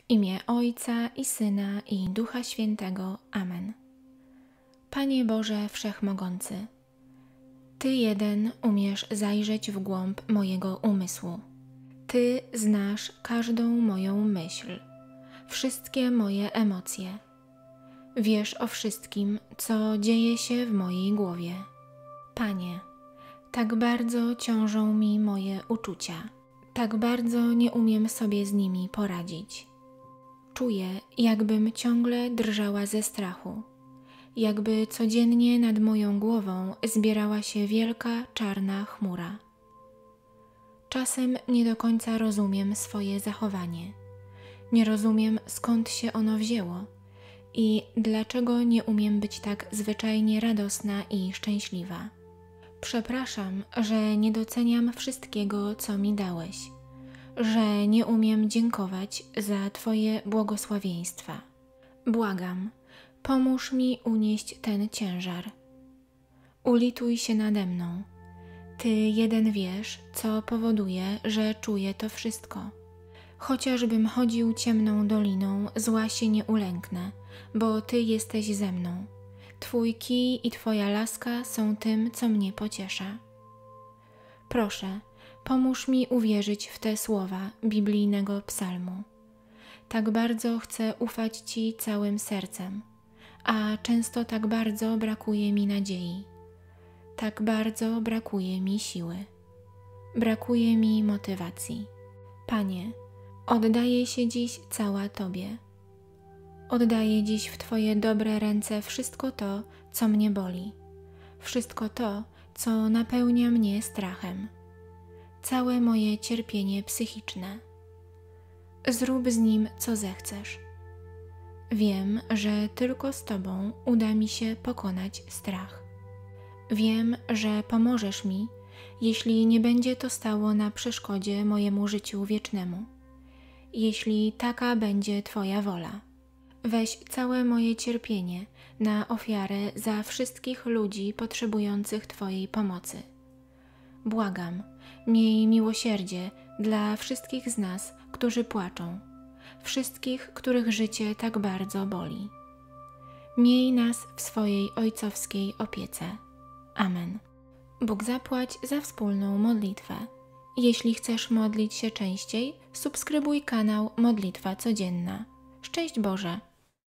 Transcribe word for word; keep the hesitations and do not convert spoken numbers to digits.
imię Ojca i Syna i Ducha Świętego. Amen. Panie Boże Wszechmogący, Ty jeden umiesz zajrzeć w głąb mojego umysłu. Ty znasz każdą moją myśl, wszystkie moje emocje. Wiesz o wszystkim, co dzieje się w mojej głowie. Panie, tak bardzo ciążą mi moje uczucia, tak bardzo nie umiem sobie z nimi poradzić. Czuję, jakbym ciągle drżała ze strachu, jakby codziennie nad moją głową zbierała się wielka czarna chmura. Czasem nie do końca rozumiem swoje zachowanie. Nie rozumiem, skąd się ono wzięło i dlaczego nie umiem być tak zwyczajnie radosna i szczęśliwa. Przepraszam, że nie doceniam wszystkiego, co mi dałeś, że nie umiem dziękować za Twoje błogosławieństwa. Błagam, pomóż mi unieść ten ciężar. Ulituj się nade mną. Ty jeden wiesz, co powoduje, że czuję to wszystko. Chociażbym chodził ciemną doliną, zła się nie ulęknę, bo Ty jesteś ze mną. Twój kij i Twoja laska są tym, co mnie pociesza. Proszę, pomóż mi uwierzyć w te słowa biblijnego psalmu. Tak bardzo chcę ufać Ci całym sercem, a często tak bardzo brakuje mi nadziei. Tak bardzo brakuje mi siły. Brakuje mi motywacji. Panie, oddaję się dziś cała Tobie. Oddaję dziś w Twoje dobre ręce wszystko to, co mnie boli. Wszystko to, co napełnia mnie strachem. Całe moje cierpienie psychiczne. Zrób z nim, co zechcesz. Wiem, że tylko z Tobą uda mi się pokonać strach. Wiem, że pomożesz mi, jeśli nie będzie to stało na przeszkodzie mojemu życiu wiecznemu. Jeśli taka będzie Twoja wola. Weź całe moje cierpienie na ofiarę za wszystkich ludzi potrzebujących Twojej pomocy. Błagam, miej miłosierdzie dla wszystkich z nas, którzy płaczą, wszystkich, których życie tak bardzo boli. Miej nas w swojej ojcowskiej opiece. Amen. Bóg zapłać za wspólną modlitwę. Jeśli chcesz modlić się częściej, subskrybuj kanał Modlitwa Codzienna. Szczęść Boże!